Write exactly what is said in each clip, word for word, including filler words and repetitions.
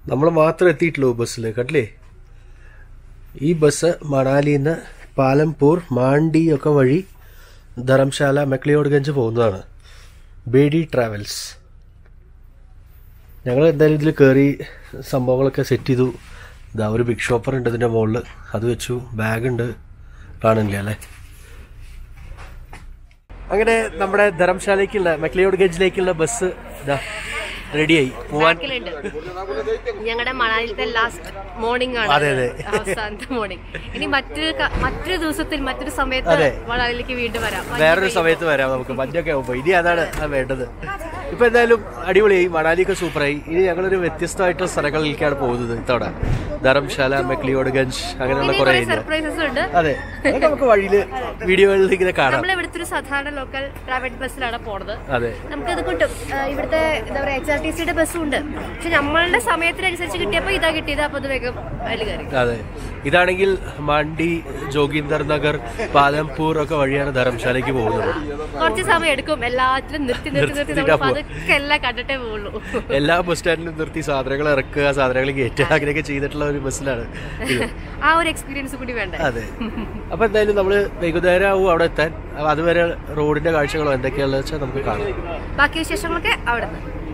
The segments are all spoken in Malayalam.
നമ്മൾ മാത്രം എത്തിയിട്ടുള്ളൂ ബസ്സിൽ കണ്ടില്ലേ. ഈ ബസ് മണാലിയിൽ നിന്ന് പാലംപൂർ മാണ്ടി ഒക്കെ വഴി ധരംശാല മെക്ലിയോഡ്ഗഞ്ച് പോകുന്നതാണ്. ബേഡി ട്രാവൽസ്. ഞങ്ങൾ എന്തായാലും ഇതിൽ കയറി സംഭവങ്ങളൊക്കെ സെറ്റ് ചെയ്തു. ഇതാ ഒരു ബിഗ് ഷോപ്പർ ഉണ്ട് ഇതിൻ്റെ മുകളിൽ, അത് വെച്ചു. ബാഗുണ്ട്, കാണില്ല അല്ലേ. അങ്ങനെ നമ്മുടെ ധരംശാലയ്ക്കുള്ള മെക്ലിയോഡ്ഗഞ്ചിലേക്കുള്ള ബസ് ഇതാ റെഡിയായി പോവാൻ. ഞങ്ങളുടെ മണാലിയിലത്തെ ലാസ്റ്റ് മോർണിംഗ് ആണ്. അതെ അതെ, അവസാനത്തെ മോർണിംഗ്. ഇനി മറ്റൊരു മറ്റൊരു ദിവസത്തിൽ മറ്റൊരു സമയത്ത് മണാലിയിലേക്ക് വീണ്ടും വരാം. വേറൊരു സമയത്ത് വരാം നമുക്ക്, മഞ്ഞൊക്കെ ആവുമ്പോ. ഇനി അതാണ് വേണ്ടത്. ഇപ്പൊ എന്തായാലും അടിപൊളിയായി, മണാലിയൊക്കെ സൂപ്പറായി. ഇനി ഞങ്ങളൊരു വ്യത്യസ്തമായിട്ടുള്ള സ്ഥലങ്ങളിലേക്കാണ് പോകുന്നത് ഇത്തവണ. ധരംശാല, മെക്ലിയോഡ്ഗഞ്ച്, അങ്ങനെയുള്ള കുറെ സർപ്രൈസസ് ഉണ്ട്. അതെ, നമുക്ക് വഴിയില് വീഡിയോകളിൽ ഇങ്ങനെ കാണാം. നമ്മൾ ഇവിടുത്തെ ഒരു സാധാരണ ലോക്കൽ പ്രൈവറ്റ് ബസ്സിലാണ് പോണത്. അതെ, നമുക്ക് അത് കിട്ടും. ഇവിടുത്തെ എന്താ പറയാ എച്ച് ആർ ടി സിയുടെ ബസ്സും ഉണ്ട്. പക്ഷെ നമ്മളുടെ സമയത്തിനനുസരിച്ച് കിട്ടിയപ്പോ ഇതാ കിട്ടിയത്. അപ്പൊ അത് വേഗം അതിൽ കയറി. അതെ, ഇതാണെങ്കിൽ മാണ്ടി, ജോഗീന്ദർ നഗർ, പാലംപൂർ ഒക്കെ വഴിയാണ് ധരംശാലയ്ക്ക് പോകുന്നത്. കുറച്ച് സമയം എടുക്കും. എല്ലാത്തിലും നിർത്തി നിർത്തി നിർത്തി അതൊക്കെ എല്ലാം കണ്ടിട്ടേ പോകുള്ളൂ. എല്ലാ ബസ് സ്റ്റാൻഡിലും നിർത്തി സാധനങ്ങൾ ഇറക്കുക, സാധനങ്ങൾ കയറ്റുക, അങ്ങനെയൊക്കെ ചെയ്തിട്ടുള്ള ഒരു ബസ്സിലാണ്. ആ ഒരു എക്സ്പീരിയൻസ് കൂടി വേണ്ട. അതെ. അപ്പൊ എന്തായാലും നമ്മള് വൈകുന്നേരം ആവും അവിടെ എത്താൻ. അതുവരെ റോഡിന്റെ കാഴ്ചകളോ എന്തൊക്കെയാണെന്ന് വെച്ചാൽ നമുക്ക് കാണാം. ബാക്കി വിശേഷങ്ങളൊക്കെ അവിടെ.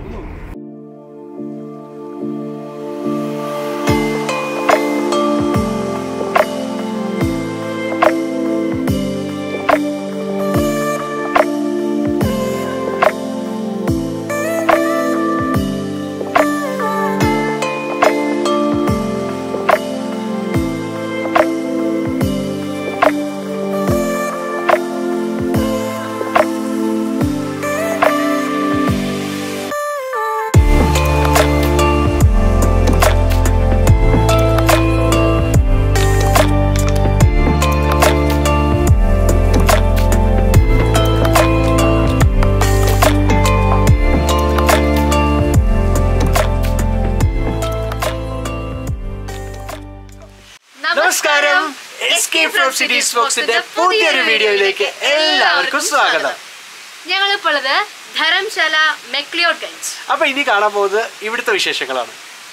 നമസ്കാരം, എസ്കേപ്പ് ഫ്രം സിറ്റി സ്പോക്സിന്റെ പുതിയൊരു വീഡിയോയിലേക്ക് എല്ലാവർക്കും സ്വാഗതം. ഞങ്ങളിപ്പോൾ ഉള്ളത് ധരംശാല മെക്ലിയോഡ്ഗഞ്ച്. അപ്പൊ ഇനി കാണാൻ പോകുന്നത് ഇവിടുത്തെ വിശേഷങ്ങളാണ്.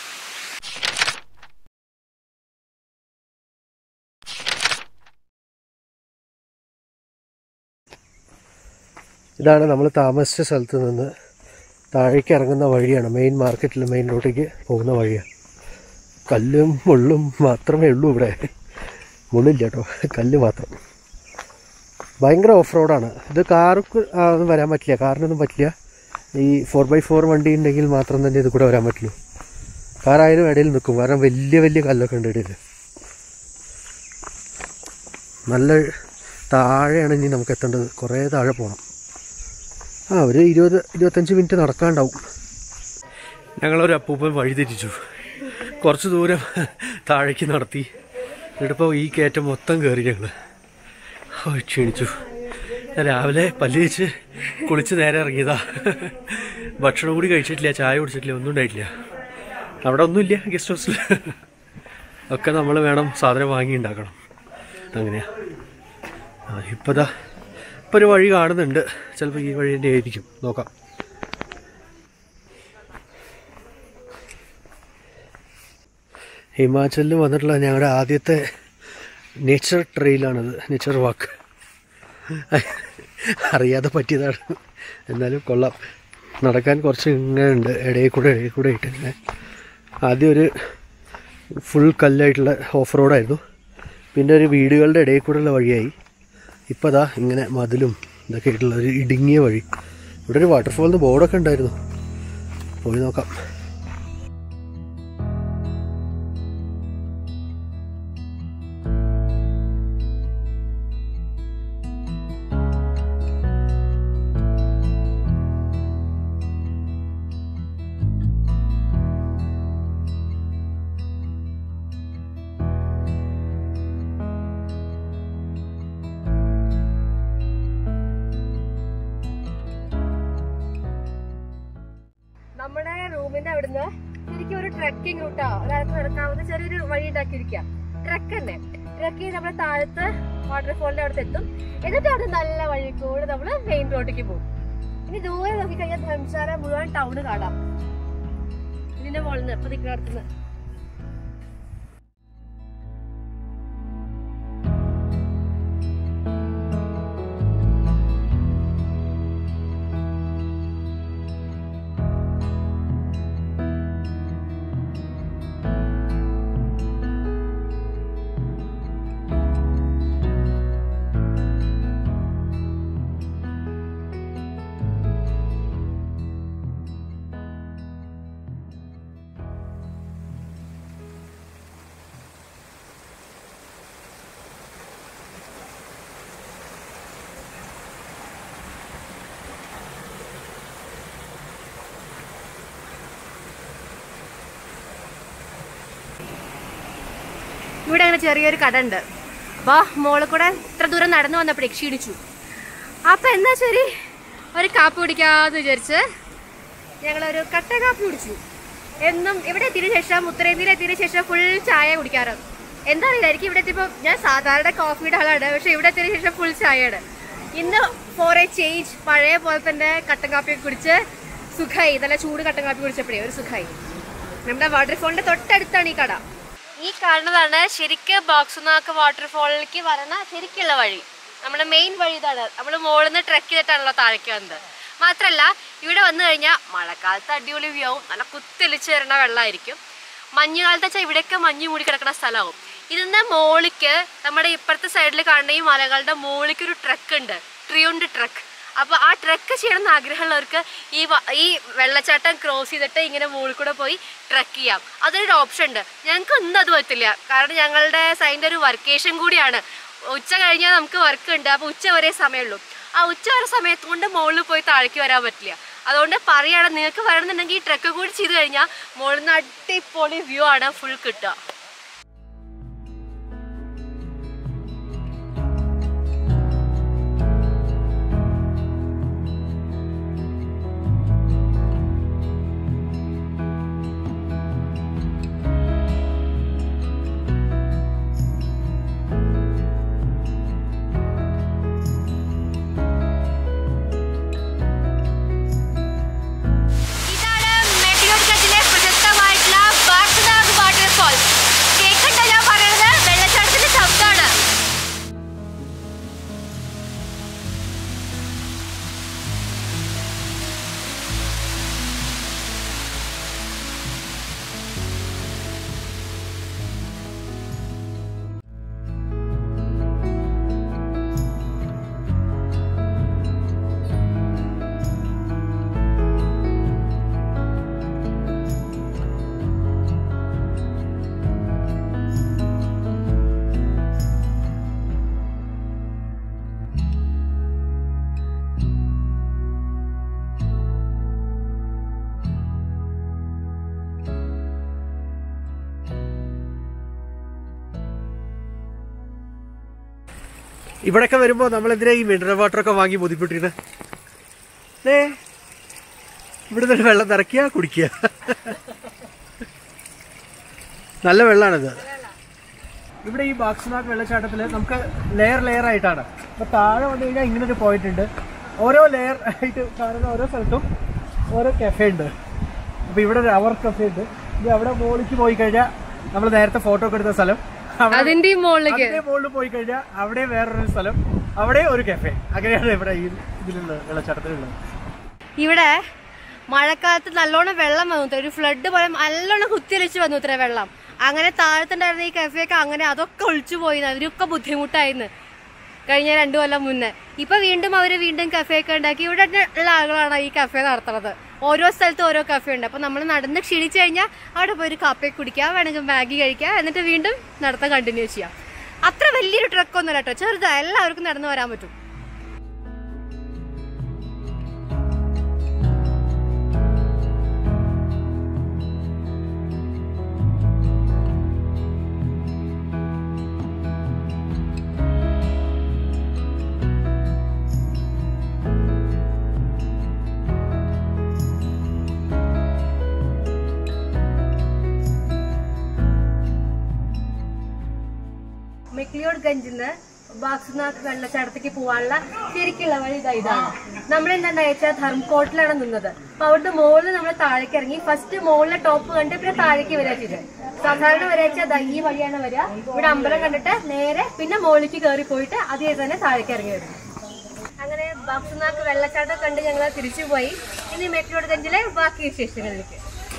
ഇതാണ് നമ്മൾ താമസിച്ച സ്ഥലത്ത് നിന്ന് താഴേക്ക് ഇറങ്ങുന്ന വഴിയാണ്. മെയിൻ മാർക്കറ്റിൽ, മെയിൻ റോഡിലേക്ക് പോകുന്ന വഴിയാണ്. കല്ലും മുള്ളും മാത്രമേ ഉള്ളൂ ഇവിടെ. മുള്ളില്ല കേട്ടോ, കല്ല് മാത്രം. ഭയങ്കര ഓഫ് റോഡാണ് ഇത്. കാർക്ക് ഒന്നും വരാൻ പറ്റില്ല, കാറിനൊന്നും പറ്റില്ല. ഈ ഫോർ ബൈ ഫോർ വണ്ടി ഉണ്ടെങ്കിൽ മാത്രം തന്നെ ഇത് കൂടെ വരാൻ പറ്റുള്ളൂ. കാറായാലും ഇടയിൽ നിൽക്കും, കാരണം വലിയ വലിയ കല്ലൊക്കെ ഉണ്ട് ഇടയിൽ. നല്ല താഴെയാണ് ഇനി നമുക്ക് എത്തേണ്ടത്. കുറേ താഴെ പോകണം. ആ ഒരു ഇരുപത് ഇരുപത്തഞ്ച് മിനിറ്റ് നടക്കാണ്ടാവും. ഞങ്ങളൊരു അപ്പൂപ്പൻ വഴി തെറ്റിച്ചു. കുറച്ച് ദൂരം താഴേക്ക് നടത്തി. എന്നിട്ടിപ്പോൾ ഈ കയറ്റം മൊത്തം കയറി ഞങ്ങൾ. ക്ഷീണിച്ചു. ഞാൻ രാവിലെ പല്ല് തേച്ച് കുളിച്ച് നേരെ ഇറങ്ങിയതാ. ഭക്ഷണം കൂടി കഴിച്ചിട്ടില്ല, ചായ കുടിച്ചിട്ടില്ല, ഒന്നും ഉണ്ടായിട്ടില്ല. അവിടെ ഒന്നുമില്ല ഗസ്റ്റ് ഹൗസിൽ. ഒക്കെ നമ്മൾ വേണം സാധനം വാങ്ങി ഉണ്ടാക്കണം. അങ്ങനെയാ. ആ ഇപ്പോൾ ദാ ഇപ്പോൾ ഒരു വഴി കാണുന്നുണ്ട്. ചിലപ്പോൾ ഈ വഴി തന്നെ ആയിരിക്കും, നോക്കാം. ഹിമാചലിൽ വന്നിട്ടുള്ള ഞങ്ങളുടെ ആദ്യത്തെ നേച്ചർ ട്രെയിലാണിത്, നേച്ചർ വാക്ക്. അറിയാതെ പറ്റിയതാണ്, എന്നാലും കൊള്ളാം. നടക്കാൻ കുറച്ച് ഇങ്ങനെ ഉണ്ട്, ഇടയിൽ കൂടെ ഇടയിൽ കൂടെ ആയിട്ട്. ഇങ്ങനെ ആദ്യം ഒരു ഫുൾ കല്ലായിട്ടുള്ള ഓഫ് റോഡായിരുന്നു, പിന്നെ ഒരു വീടുകളുടെ ഇടയിൽ കൂടെയുള്ള വഴിയായി. ഇപ്പോൾ അതാ ഇങ്ങനെ മതിലും ഇതൊക്കെ ആയിട്ടുള്ള ഒരു ഇടുങ്ങിയ വഴി. ഇവിടെ ഒരു വാട്ടർഫോളിന് ബോർഡൊക്കെ ഉണ്ടായിരുന്നു, പോയി നോക്കാം. നമ്മുടെ റൂമിന്റെ അവിടുന്ന് ശരിക്കും ഒരു ട്രക്കിംഗ് റൂട്ടാ, ഒരാൾക്ക് നടക്കാവുന്ന ചെറിയൊരു വഴി ഉണ്ടാക്കിയിരിക്കാം. ട്രക്ക് തന്നെ. ട്രക്ക് ചെയ്ത് നമ്മളെ താഴത്ത് വാട്ടർഫോളിന്റെ അവിടെ എത്തും. എന്നിട്ട് അവിടെ നല്ല വഴി കൂടെ നമ്മള് മെയിൻ റോഡിലേക്ക് പോകും. ഇനി ദൂരെ നോക്കിക്കഴിഞ്ഞാൽ ധരംശാല മുഴുവൻ ടൗണ് കാണാം. ഇനി ഇതിന്റെ മുകളിൽ നിന്ന് ഇപ്പൊ നിൽക്കുന്നിടത്തുനിന്ന്. ഇവിടെ അങ്ങനെ ചെറിയൊരു കട ഉണ്ട്. അപ്പോൾ മോളിൽ കൂടെ ഇത്ര ദൂരം നടന്നു വന്നപ്പോഴേ ക്ഷീണിച്ചു. അപ്പം എന്നാ ശരി ഒരു കാപ്പി കുടിക്കാമെന്ന് വിചാരിച്ച് ഞങ്ങളൊരു കട്ട കാപ്പി കുടിച്ചു. എന്നും ഇവിടെ എത്തിയതിനു ശേഷം ഉത്തരേന്ത്യയിൽ എത്തിയതിനു ശേഷം ഫുൾ ചായ കുടിക്കാറ്. എന്താ അറിയില്ലായിരിക്കും ഇവിടെ എത്തിയപ്പോൾ ഞാൻ സാധാരണ കോഫിയുടെ ആളാണ്, പക്ഷെ ഇവിടെ എത്തിയതിനു ശേഷം ഫുൾ ചായയാണ്. ഇന്ന് ഫോർ എ ചേഞ്ച് പഴയ പോലെ തന്നെ കട്ടൻ കാപ്പിയൊക്കെ കുടിച്ച് സുഖമായി. നല്ല ചൂട് കട്ടൻ കാപ്പി കുടിച്ചപ്പോഴേ ഒരു സുഖമായി. നമ്മുടെ വാട്ടർഫോളിന്റെ തൊട്ടടുത്താണ് ഈ കട. ഈ കാണുന്നതാണ് ശരിക്ക് ഭാഗ്സുനാഗ് വാട്ടർഫോളിലേക്ക് വരുന്ന ശരിക്കുള്ള വഴി. നമ്മുടെ മെയിൻ വഴി ഇതാണ്. നമ്മൾ മുകളിൽ നിന്ന് ട്രെക്ക് ചെയ്തിട്ടാണല്ലോ താഴേക്ക് വന്നത്. മാത്രമല്ല ഇവിടെ വന്നു കഴിഞ്ഞാൽ മഴക്കാലത്ത് അടിപൊളി വ്യൂ ആവും. നല്ല കുത്തെളിച്ച് വരുന്ന വെള്ളമായിരിക്കും. മഞ്ഞുകാലത്ത് വെച്ചാൽ ഇവിടെയൊക്കെ മഞ്ഞ് മൂടി കിടക്കുന്ന സ്ഥലമാവും. ഇതിന്ന് മോളിക്ക് നമ്മുടെ ഇപ്പുറത്തെ സൈഡിൽ കാണുന്ന ഈ മലകളുടെ മോളിക്ക് ഒരു ട്രക്ക് ഉണ്ട്, ട്രിയുണ്ട് ട്രക്ക്. അപ്പോൾ ആ ട്രക്ക് ചെയ്യണമെന്ന് ആഗ്രഹമുള്ളവർക്ക് ഈ ഈ വെള്ളച്ചാട്ടം ക്രോസ് ചെയ്തിട്ട് ഇങ്ങനെ മുകളിൽ കൂടെ പോയി ട്രക്ക് ചെയ്യാം. അതൊരു ഓപ്ഷൻ ഉണ്ട്. ഞങ്ങൾക്ക് ഒന്നും അത് പറ്റില്ല, കാരണം ഞങ്ങളുടെ സൈഡിൻ്റെ ഒരു വർക്കേഷൻ കൂടിയാണ്. ഉച്ച കഴിഞ്ഞാൽ നമുക്ക് വർക്ക് ഉണ്ട്. അപ്പോൾ ഉച്ച വരെ സമയമുള്ളൂ. ആ ഉച്ച വരെ സമയത്ത് കൊണ്ട് മുകളിൽ പോയി താഴേക്ക് വരാൻ പറ്റില്ല. അതുകൊണ്ട് പറയുകയാണ്, നിങ്ങൾക്ക് വരണമെന്നുണ്ടെങ്കിൽ ഈ ട്രക്ക് കൂടി ചെയ്ത് കഴിഞ്ഞാൽ മുകളിൽ നിന്ന് അടിപൊളി വ്യൂ ആണ് ഫുൾ കിട്ടുക. ഇവിടെയൊക്കെ വരുമ്പോൾ നമ്മളെന്തിനാ ഈ മിനറൽ വാട്ടറൊക്കെ വാങ്ങി ബോധ്യപ്പെട്ടിരുന്നത്? ഏ ഇവിടെ നിന്ന് വെള്ളം നിറയ്ക്കുക, കുടിക്കുക. നല്ല വെള്ളമാണിത്. ഇവിടെ ഈ ഭാഗ്സുനാഗ് വെള്ളച്ചാട്ടത്തിൽ നമുക്ക് ലെയർ ലെയർ ആയിട്ടാണ്. അപ്പോൾ താഴെ വന്നു കഴിഞ്ഞാൽ ഇങ്ങനൊരു പോയിന്റ് ഉണ്ട്. ഓരോ ലെയർ ആയിട്ട് കാണുന്ന ഓരോ സ്ഥലത്തും ഓരോ കഫേ ഉണ്ട്. അപ്പോൾ ഇവിടെ ഒരു അവർ കഫേ ഉണ്ട്. ഇത് അവിടെ മുകളിലേക്ക് പോയി കഴിഞ്ഞാൽ നമ്മൾ നേരത്തെ ഫോട്ടോ ഒക്കെ എടുത്ത സ്ഥലം, അതിന്റെ മുകളിൽ പോയി കഴിഞ്ഞാൽ അവിടെ വേറൊരു സ്ഥലം, അവിടെ ഒരു കഫേ. അങ്ങനെയാണ് ഇവിടെ ഈ ഇതിലുള്ള വെള്ളച്ചാട്ടത്തിലുള്ളത്. ഇവിടെ മഴക്കാലത്ത് നല്ലോണം വെള്ളം വന്നു, ഒരു ഫ്ലഡ് പോലെ നല്ലോണം കുത്തിയൊലിച്ച് വന്നു ഇത്ര വെള്ളം. അങ്ങനെ താഴത്തുണ്ടായിരുന്ന ഈ കഫേക്ക് അങ്ങനെ അതൊക്കെ ഒളിച്ചു പോയി. അതിനൊക്കെ ബുദ്ധിമുട്ടായിരുന്നു കഴിഞ്ഞ രണ്ടു കൊല്ലം മുന്നേ. ഇപ്പൊ വീണ്ടും അവര് വീണ്ടും കഫേ ഒക്കെ ഉണ്ടാക്കി ഇവിടെ ഉള്ള ആളുകളാണ് ഈ കഫേ നടത്തുന്നത്. ഓരോ സ്ഥലത്തും ഓരോ കഫേ ഉണ്ട്. അപ്പൊ നമ്മൾ നടന്ന് ക്ഷീണിച്ചു കഴിഞ്ഞാൽ അവിടെ പോയി ഒരു കാപ്പി കുടിക്കാം, വേണമെങ്കിൽ മാഗി കഴിക്കാം, എന്നിട്ട് വീണ്ടും നടത്താൻ കണ്ടിന്യൂ ചെയ്യാം. അത്ര വലിയൊരു ട്രക്കൊന്നുമല്ല കേട്ടോ, ചെറുതാ, എല്ലാവർക്കും നടന്നു വരാൻ പറ്റും. മെക്ലിയോഡ്ഗഞ്ചിൽ നിന്ന് ബാഗ്സുനാഗ് വെള്ളച്ചാട്ടത്തേക്ക് പോകാനുള്ള ശരിക്കുള്ള വഴി ഇതാണ്. നമ്മളെന്താ വെച്ചാൽ ധർമ്മക്കോട്ടിലാണ് നിന്നത്. അപ്പൊ അവിടുത്തെ മുകളിൽ നമ്മൾ താഴേക്ക് ഇറങ്ങി ഫസ്റ്റ് മുകളിലെ ടോപ്പ് കണ്ട് പിന്നെ താഴേക്ക് വരിക ചെയ്തത്. സാധാരണ വരച്ചാൽ ഈ വഴിയാണ് വരിക. ഇവിടെ അമ്പലം കണ്ടിട്ട് നേരെ പിന്നെ മുകളിലേക്ക് കയറി പോയിട്ട് അതേ തന്നെ താഴേക്ക് ഇറങ്ങി വരും. അങ്ങനെ ബാഗ്സുനാഗ് വെള്ളച്ചാട്ടം കണ്ട് ഞങ്ങൾ തിരിച്ചു പോയി. ഇനി മെക്ലിയോഡ്ഗഞ്ചിലെ ബാക്കി വിശേഷങ്ങളിലേക്ക്.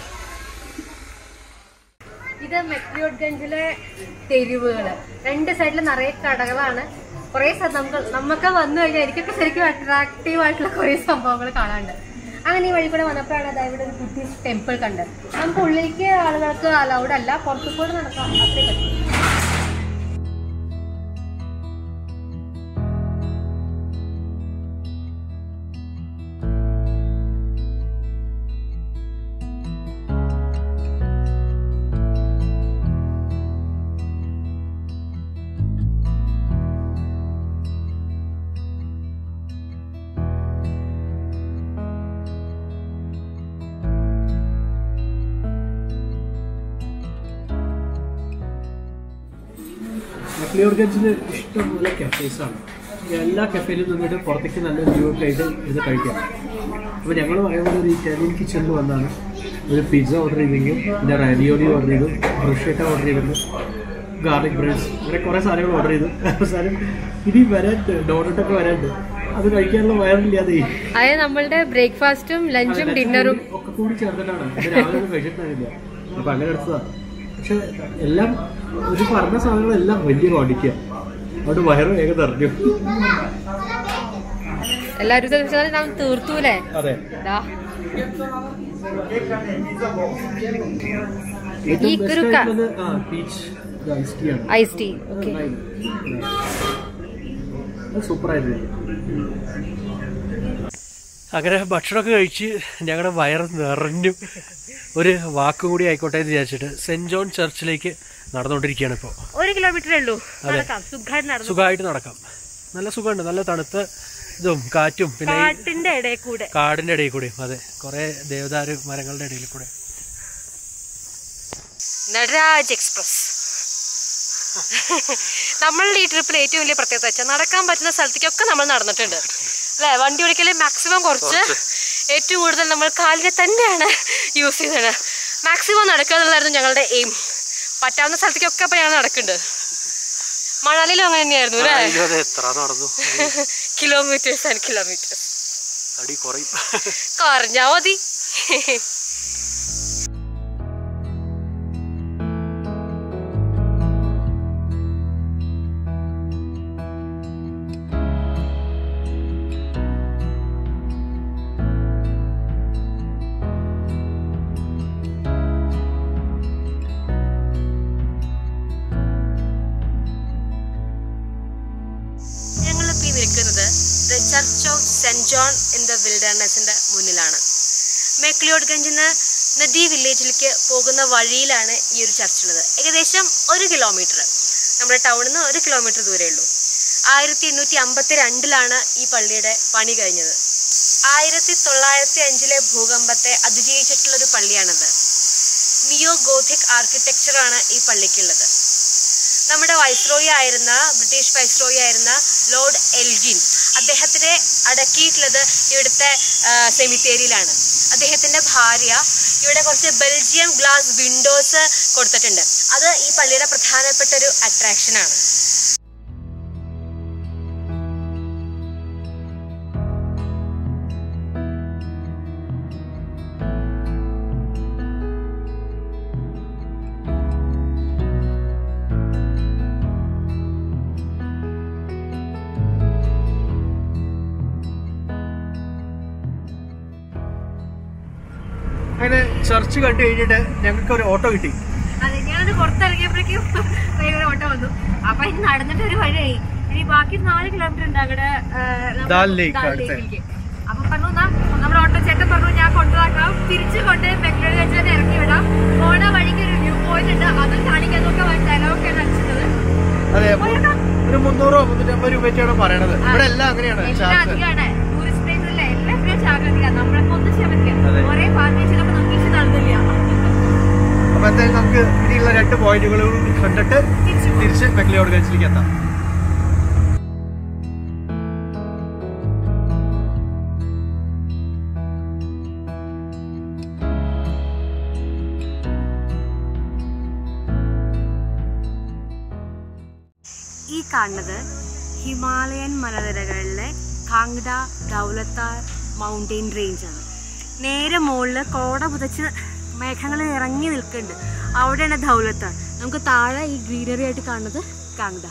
ഇത് മെക്ലിയോഡ്ഗഞ്ചിലെ തെരുവുകള്. രണ്ട് സൈഡിൽ നിറയെ കടകളാണ്. കുറെ നമുക്ക് നമുക്ക് വന്നു കഴിഞ്ഞാൽ എനിക്കൊക്കെ ശരിക്കും അട്രാക്റ്റീവ് ആയിട്ടുള്ള കുറെ സംഭവങ്ങൾ കാണാനുണ്ട്. അങ്ങനെ ഈ വഴി കൂടെ വന്നപ്പോഴാണ് അതായത് ഇവിടെ ഒരു ബുദ്ധിസ്റ്റ് ടെമ്പിൾ കണ്ടത്. നമുക്ക് ഉള്ളിലേക്ക് ആളുകൾക്ക് അലൗഡ് അല്ല, പുറത്തു കൂടെ നടക്കാം, അത്രേ പറ്റും. മെക്ലിയോഡ്ഗഞ്ചിൽ ഇഷ്ടംപോലെ കഫേസാണ്. എല്ലാ കഫേയിലും നിന്നിട്ട് പുറത്തേക്ക് നല്ല വ്യൂ ഒക്കെ ആയിട്ട് ഇത് കഴിക്കാം. അപ്പോൾ ഞങ്ങൾ പറയുന്നത് ഒരു ഇറ്റാലിയൻ കിച്ചണിൽ വന്നാണ്. ഒരു പിസ്സ ഓർഡർ ചെയ്തെങ്കിൽ പിന്നെ റാവിയോലി ഓർഡർ ചെയ്തു, ബ്രഷേറ്റ ഓർഡർ ചെയ്തിട്ടുണ്ട്, ഗാർലിക് ബ്രെഡ്സ്, അങ്ങനെ കുറേ സാധനങ്ങൾ ഓർഡർ ചെയ്തു. അവസാനം ഇനി വരാനുണ്ട്, ഡോണട്ടൊക്കെ വരാനുണ്ട്. അത് കഴിക്കാനുള്ള വയറില്ലാതെ അതായത് നമ്മളുടെ ബ്രേക്ക്ഫാസ്റ്റും ലഞ്ചും ഡിന്നറും ഒക്കെ കൂടി ചേർത്തിട്ടാണ്. രാവിലെ ഒന്നും കഴിച്ചിട്ടില്ല. അപ്പം അങ്ങനെ എടുത്തതാണ്. പക്ഷെ എല്ലാം ഒരു പറഞ്ഞ സാധനങ്ങളെല്ലാം വലിയ ക്വാണ്ടിറ്റിയാണ്. അവിടെ വയറ് വേഗം നിറഞ്ഞു. എല്ലാവരും തീർത്തൂലേ? അതെ. ഐസ് ടീ സൂപ്പറായിരുന്നു. അങ്ങനെ ഭക്ഷണമൊക്കെ കഴിച്ച് ഞങ്ങളുടെ വയറ് നിറഞ്ഞു. ഒരു വാക്കും കൂടി ആയിക്കോട്ടെ എന്ന് വിചാരിച്ചിട്ട് സെന്റ് ജോൺ ചർച്ചിലേക്ക് നടന്നുകൊണ്ടിരിക്കുകയാണ് ഇപ്പോൾ. ഒരു കിലോമീറ്ററേ ഉള്ളൂ. സുഖമായിട്ട് നടക്കാം. നല്ല സുഖമുണ്ട്. നല്ല തണുത്ത ഇതും കാറ്റും പിന്നെ കാടിന്റെ ഇടയിൽ കൂടെ കാടിന്റെ ഇടയിൽ കൂടെയും അതെ കുറെ ദേവദാരു മരങ്ങളുടെ ഇടയിൽ കൂടെ. നടരാജ് എക്സ്പ്രസ്. നമ്മളുടെ ഈ ട്രിപ്പിൽ ഏറ്റവും വലിയ പ്രത്യേകത വെച്ചാൽ നടക്കാൻ പറ്റുന്ന സ്ഥലത്തേക്കൊക്കെ നമ്മൾ നടന്നിട്ടുണ്ട് അല്ലേ? വണ്ടി ഓടിക്കല് മാക്സിമം കുറച്ച് ഏറ്റവും കൂടുതൽ നമ്മൾ കാലിനെ തന്നെയാണ് യൂസ് ചെയ്തത്. മാക്സിമം നടക്കുക എന്നുള്ളതായിരുന്നു ഞങ്ങളുടെ എയിം. പറ്റാവുന്ന സ്ഥലത്തേക്കൊക്കെ അപ്പൊ ഞങ്ങൾ നടക്കുന്നുണ്ട്. മണാലിയിലും അങ്ങനെ തന്നെയായിരുന്നു അല്ലേ? കിലോമീറ്റേഴ്സ് ആൻഡ് കിലോമീറ്റേഴ്സ് കുറഞ്ഞാ മതി. Church of saint John in the വിൽഡർനെസിന്റെ മുന്നിലാണ്. മെക്ലിയോഡ്ഗഞ്ചിൽ നിന്ന് നദി വില്ലേജിലേക്ക് പോകുന്ന വഴിയിലാണ് ഈ ഒരു ചർച്ച് ഉള്ളത്. ഏകദേശം ഒരു കിലോമീറ്റർ നമ്മുടെ ടൗണിൽ നിന്ന് ഒരു കിലോമീറ്റർ ദൂരേ ഉള്ളൂ. ആയിരത്തി എണ്ണൂറ്റി അമ്പത്തി രണ്ടിലാണ് ഈ പള്ളിയുടെ പണി കഴിഞ്ഞത്. ആയിരത്തി തൊള്ളായിരത്തി അഞ്ചിലെ ഭൂകമ്പത്തെ അതിജീവിച്ചിട്ടുള്ളൊരു പള്ളിയാണിത്. നിയോ ഗോഥിക് ആർക്കിടെക്ചറാണ് ഈ പള്ളിക്കുള്ളത്. നമ്മുടെ വൈസ്രോയി ആയിരുന്ന ബ്രിട്ടീഷ് വൈസ്രോയി ആയിരുന്ന ലോർഡ് എൽഗിൻ അദ്ദേഹത്തിനെ അടക്കിയിട്ടുള്ളത് ഇവിടുത്തെ സെമിത്തേരിയിലാണ്. അദ്ദേഹത്തിന്റെ ഭാര്യ ഇവിടെ കുറച്ച് ബെൽജിയം ഗ്ലാസ് വിൻഡോസ് കൊടുത്തിട്ടുണ്ട്. അത് ഈ പള്ളിയുടെ പ്രധാനപ്പെട്ട ഒരു അട്രാക്ഷനാണ്. അങ്ങനെ ചർച്ച് കണ്ടു കഴിഞ്ഞിട്ട് ഞങ്ങൾക്ക് ഒരു ഓട്ടോ കിട്ടി. അതെ, ഞാനത് പുറത്തിറങ്ങിയപ്പോഴേക്കും വേറെ ഓട്ടോ വന്നു. അപ്പൊ ഇനി നടന്നിട്ട് ഒരു വഴിയായി. ഇനി ബാക്കി നാല് കിലോമീറ്റർ ഉണ്ട് അവിടെ ദാൽ ലേക്കിലേക്ക്. അപ്പൊ പറഞ്ഞു നമ്മുടെ ഓട്ടോ ചേട്ടൻ പറഞ്ഞു ഞാൻ കൊണ്ടുപോകാം, തിരിച്ചു കൊണ്ട് മെക്ലിയോഡ്ഗഞ്ചിൽ ഇറക്കി വിടാം. പോണ വഴിക്ക് ഒരു വ്യൂ പോയിന്റ് ഉണ്ട്, അത് കാണിക്കാൻ നോക്കാൻ ഡയലോഗൊക്കെയാണ് അടിച്ചത്. അതെ, ഒരു മുന്നൂറോ മുന്നൂറ്റമ്പത് രൂപയ്ക്കാണ് പറയണത്. ഇവിടെ എല്ലാം അങ്ങനെയാണ്. ടൂറിസ്റ്റ് പ്ലേസ് അല്ലേ, എല്ലാം ചാകത്തില്ല. നമ്മളൊക്കെ ഒന്നും ചെയ്യാൻ പറ്റില്ല. കുറെ പാർട്ടി ചെയ്തപ്പോ നമുക്ക് ഇഷ്ടം നടന്നില്ല. അപ്പൊ എന്തായാലും നമുക്ക് ഇനിയുള്ള രണ്ട് പോയിന്റുകളും കണ്ടിട്ട് തിരിച്ച് മെക്ലിയോഡ്ഗഞ്ചിലേക്ക് എത്താം. കാണുന്നത് ഹിമാലയൻ മലനിരകളിലെ കാംഗ്ര ദൗലത്താർ മൗണ്ടെയിൻ റേഞ്ചാണ്. നേരെ മുകളിൽ കോട പുതച്ച് മേഘങ്ങൾ ഇറങ്ങി നിൽക്കുന്നുണ്ട്. അവിടെയാണ് ദൗലത്താർ. നമുക്ക് താഴെ ഈ ഗ്രീനറി ആയിട്ട് കാണുന്നത് കാംഗ്ര.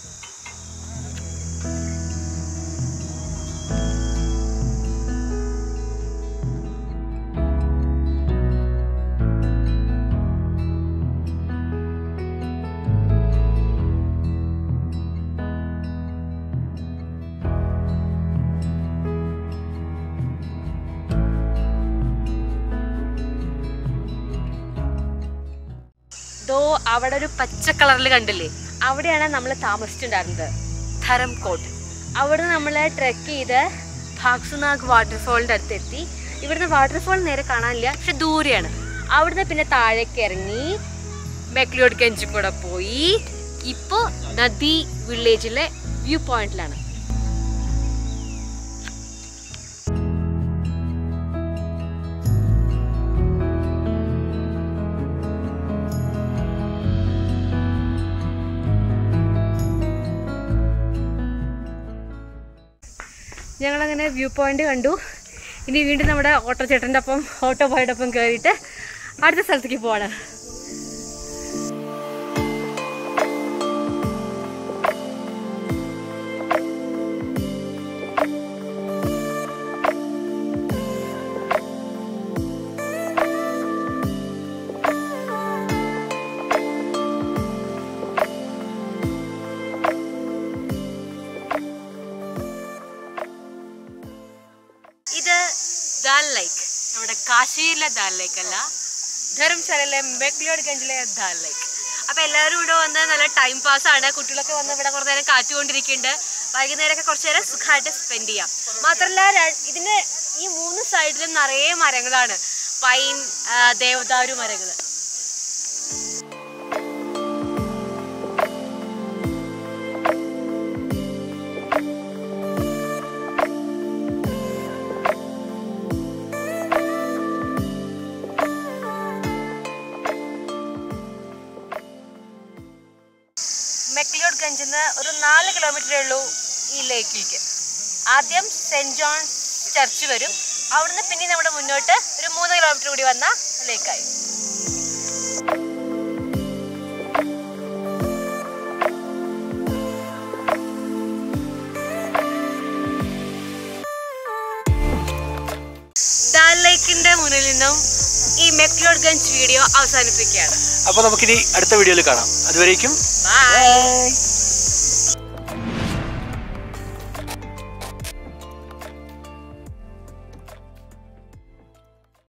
ദോ അവിടെ ഒരു പച്ച കളറിൽ കണ്ടില്ലേ, അവിടെയാണ് നമ്മൾ താമസിച്ചിട്ടുണ്ടായിരുന്നത്, ധരംകോട്ട്. അവിടുന്ന് നമ്മൾ ട്രെക്ക് ചെയ്ത് ഭാഗ്സുനാഗ് വാട്ടർഫോളിൻ്റെ അടുത്തെത്തി. ഇവിടുന്ന് വാട്ടർഫോൾ നേരെ കാണാനില്ല, പക്ഷെ ദൂരെയാണ്. അവിടുന്ന് പിന്നെ താഴേക്ക് ഇറങ്ങി മെക്ലിയോഡ്ഗഞ്ചിൽ കൂടെ പോയി ഇപ്പോൾ നദി വില്ലേജിലെ വ്യൂ പോയിന്റിലാണ്. ഞങ്ങളങ്ങനെ വ്യൂ പോയിന്റ് കണ്ടു. ഇനി വീണ്ടും നമ്മുടെ ഓട്ടോ ചേട്ടൻ്റെ ഒപ്പം ഓട്ടോ ബോയുടെ ഒപ്പം കയറിയിട്ട് അടുത്ത സ്ഥലത്തേക്ക് പോവാണ്. ദാൽ ലേക്ക്, നമ്മുടെ കാശ്മീരിലെ ദാൽ ലേക്ക് അല്ല, ധരംശാലയിലെ മെക്ലിയോഡ്ഗഞ്ചിലെ ദാൽ ലേക്ക്. അപ്പോൾ എല്ലാവരും ഇവിടെ വന്ന് നല്ല ടൈം പാസ്സാണ്. കുട്ടികളൊക്കെ വന്ന് ഇവിടെ കുറച്ച് നേരം കാറ്റുകൊണ്ടിരിക്കുന്നുണ്ട്. വൈകുന്നേരമൊക്കെ കുറച്ച് നേരം സുഖമായിട്ട് സ്പെൻഡ് ചെയ്യാം. മാത്രമല്ല ഇതിന് ഈ മൂന്ന് സൈഡിലും നിറയെ മരങ്ങളാണ്, പൈൻ, ദേവദാരു മരങ്ങൾ. മെക്ലിയോഡ്ഗഞ്ചിൽ നിന്ന് ഒരു നാല് കിലോമീറ്ററേ ഉള്ളൂ ഈ ലേക്കിലേക്ക്. ആദ്യം സെൻറ് ജോൺസ് ചർച്ച് വരും, അവിടുന്ന് പിന്നെ നമ്മുടെ മുന്നോട്ട് ഒരു മൂന്ന് കിലോമീറ്റർ കൂടി വന്ന ലേക്കായി. ദാൽ ലേക്കിന്റെ മുന്നിൽ നിന്നും ഈ മെക്ലിയോഡ്ഗഞ്ച് വീഡിയോ അവസാനിപ്പിക്കുകയാണ്. അപ്പോൾ നമുക്കിനി അടുത്ത വീഡിയോയിൽ കാണാം. അതുവരേക്കും ബൈ.